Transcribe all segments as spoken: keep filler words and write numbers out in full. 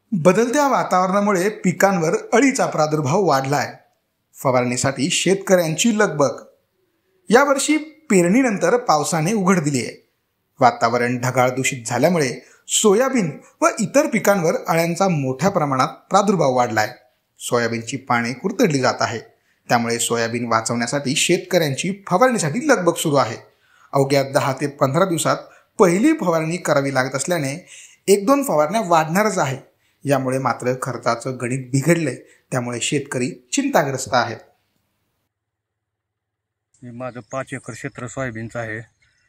बदलत्या वातावरणामुळे पिकांवर अळीचा प्रादुर्भाव वाढलाय. फवारणीसाठी शेतकऱ्यांची लगबग. यावर्षी पेरणीनंतर पावसाने उघड दिली आहे. वातावरण ढगाळ दूषित झाल्यामुळे सोयाबीन व इतर पिकांवर अळ्यांचा मोठ्या प्रमाणात प्रादुर्भाव वाढलाय. सोयाबीनची पाने कुरतडली जात आहे. त्यामुळे सोयाबीन वाचवण्यासाठी शेतकऱ्यांची फवारणीसाठी लगबग सुरू आहे. अवघ्या दहा ते पंधरा दिवसात पहिली फवारणी करावी लागत असल्याने एक दोन फवारण्या वाढणारच आहे. यामुळे मात्र खर्चाचं गणित बिघडले. त्यामुळे शेतकरी चिंताग्रस्त आहेत. माझं पाच एकर क्षेत्र सोयाबीनचं आहे.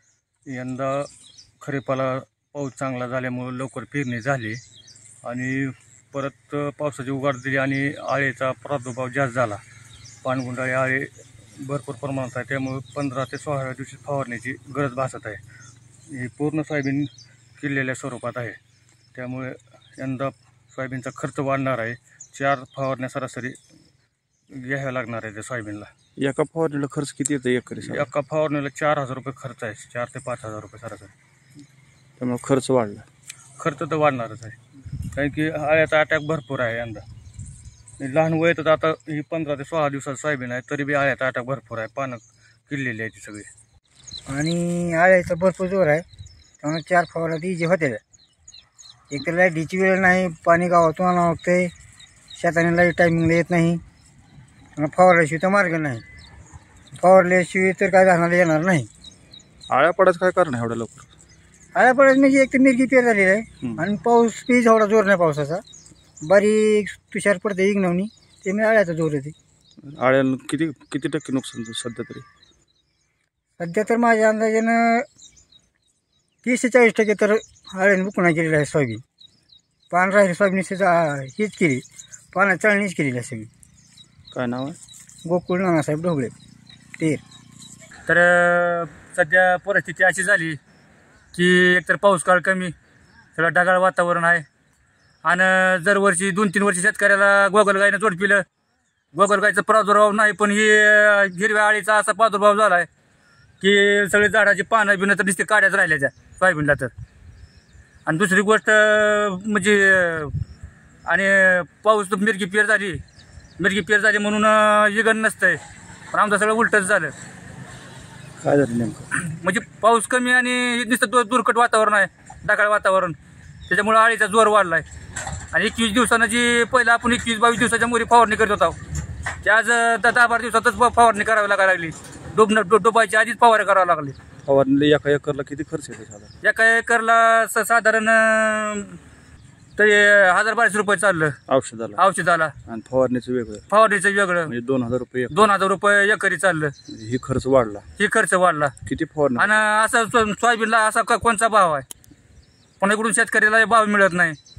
यंदा खरीपाला पाऊस चांगला झाल्यामुळे लवकर पेरणी झाली आणि परत पावसाची उघाड दिली आणि आळेचा प्रादुर्भाव जास्त झाला. पानगुंडाळी आळे भरपूर प्रमाणात आहे. त्यामुळे पंधरा ते सोळाव्या दिवशी फवारण्याची गरज भासत आहे. ही पूर्ण सोयाबीन किल्लेल्या स्वरूपात आहे. त्यामुळे यंदा सोयाबीनचा खर्च वाढणार आहे. चार फवारण्या सरासरी घ्याव्या लागणार आहे त्या सोयाबीनला. एका फवारणीला खर्च किती येतो एकरी? एका फवारणीला चार हजार रुपये खर्च आहे. चार ते पाच हजार रुपये सरासरी. त्यामुळे खर्च वाढला. खर्च तर वाढणारच आहे. कारण की आळ्याचा अटॅक भरपूर आहे यंदा. लहान वयातच आता ही पंधरा ते सोळा दिवसात सोयाबीन आहे तरी बी आळ्याचा अटॅक भरपूर आहे. पानं किडलेली आहे ती सगळी आणि आळ्याचा भरपूर जोर आहे. त्यामुळे चार फवारा ती जे होते एक तर लाईटीची वेळ नाही. पाणी गावातून आणावं लागतंय. शेताने लाईट टायमिंगला येत नाही. फवारल्याशिवाय तर मार्ग नाही. फवारल्याशिवाय तर काय झाडाला येणार नाही. आळ्या पडायचं काय कारण आहे एवढं लवकर? आळ्या पडायचं म्हणजे एक तर मिरगी पेर झालेली आहे आणि पाऊस बी एवढा जोर नाही पावसाचा. बारीक तुषार पडते इग्नवणी त्यामुळे आळ्याचा जोर येते. आळ्यानं किती किती टक्के नुकसान सध्या तरी? सध्या तर माझ्या अंदाजानं तीस ते चाळीस टक्के तर आळ्याने बुकणा केलेला आहे सोयाबीन. पान राहिले सोयाबीन हीच केली. पाना चाळणीच केलेली आहे सगळी. काय नाव आहे? गोकुळ नानासाहेब ढोबळे तेर. तर सध्या परिस्थिती अशी झाली की एकतर पाऊस काळ कमी, सगळं ढगाळ वातावरण आहे आणि जर वर्षी दोन तीन वर्षी शेतकऱ्याला गोगलगायनं जोडपिलं. गोगलगायचा प्रादुर्भाव नाही पण ही हिरव्या आळीचा असा प्रादुर्भाव झाला आहे की सगळे झाडाची पानं बिनं तर दिसते काढ्याच राहिल्या त्या सोयाबीनला तर. आणि दुसरी गोष्ट म्हणजे आणि पाऊस मिरगी पेर झाली मिरगी पेर झाली म्हणून इगन नसतंय पण आमचं सगळं उलटच झालं. काय झालं नेमकं? म्हणजे पाऊस कमी आणि नुसतं दुर्कट वातावरण आहे, ढगाळ वातावरण. त्याच्यामुळे आळीचा जोर वाढला आहे. आणि एकवीस दिवसानं जी पहिलं आपण एकवीस बावीस दिवसाच्या मोरी फवारणी करत होतो त्या आज दहा बारा दिवसातच फवारणी करावी लागायला लागली. डोब डोबायची आधीच फवारणी करावं लागली. फवारणीला एका एकरला किती खर्च येतो साधारण? एका एकरला साधारण तरी हजार बाराशे रुपये चाललं औषधाला. औषधाला आणि फवारणीचं वेगळं? फवारणीचं वेगळं म्हणजे दोन हजार रुपये दोन हजार रुपये एकरी चाललं. ही खर्च वाढला. ही खर्च वाढला. किती फवारणी? आणि असा सोयाबीनला असा कोणचा भाव आहे पण इकडून शेतकऱ्याला भाव मिळत नाही.